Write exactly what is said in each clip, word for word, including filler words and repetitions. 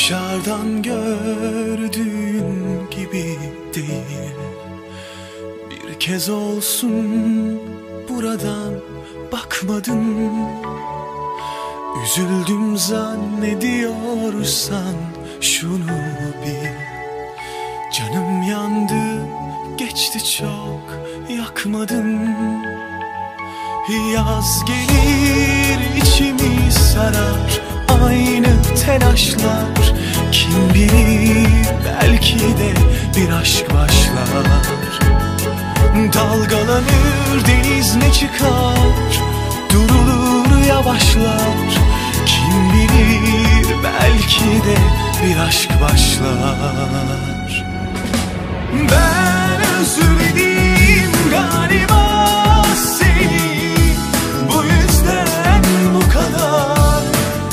Dışarıdan gördüğün gibi değil. Bir kez olsun buradan bakmadın. Üzüldüm zannediyorsan şunu bil. Canım yandı, geçti çok, yakmadın. Yaz gelir, içimi sarar aynı telaşlar. Kim bilir, belki de bir aşk başlar. Dalgalanır deniz, ne çıkar, durulur yavaşlar. Kim bilir, belki de bir aşk başlar. Ben özledim galiba seni, bu yüzden bu kadar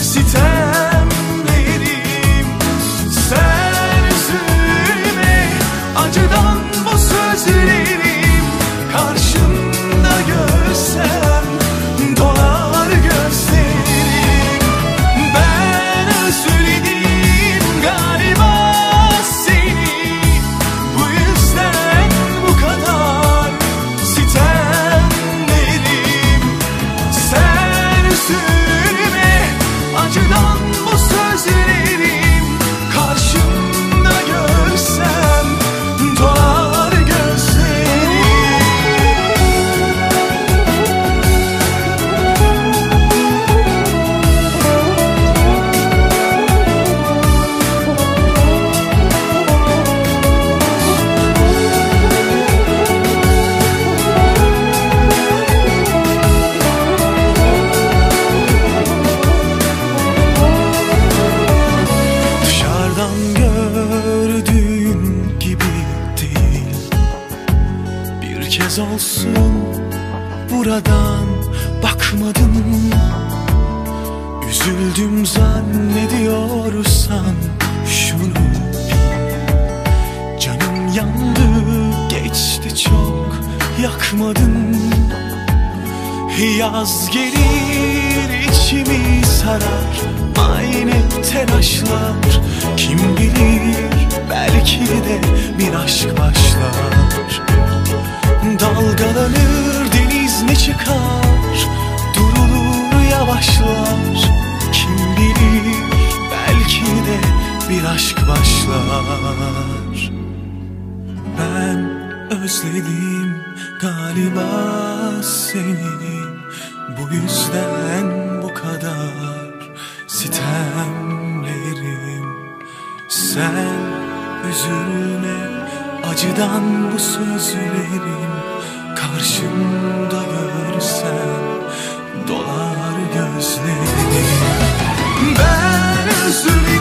sitemlerim. Sen üzülme, acıdan bu sözlerim karşımda görsem dolar gözlerim. Ben özledim galiba seni, bu yüzden bu kadar sitemlerim. Sen üzülme, acıdan bu sözlerim karşımda görsem dolar gözlerim. Dışarıdan gördüğün gibi değil. Bir kez olsun buradan bakmadın. Üzüldüm zannediyorsan şunu bil. Canım yandı, geçti çok, yakmadın. Yaz gelir, içimi sarar aynı telaşlar. Kim bilir, belki de bir aşk başlar. Dalgalanır deniz, ne çıkar, durulur yavaşlar. Kim bilir, belki de bir aşk başlar. Ben özledim galiba seni, bu yüzden bu kadar sitemlerim. Sen üzülme, acıdan bu sözlerim karşımda görsem dolar gözlerim. Ben üzülme,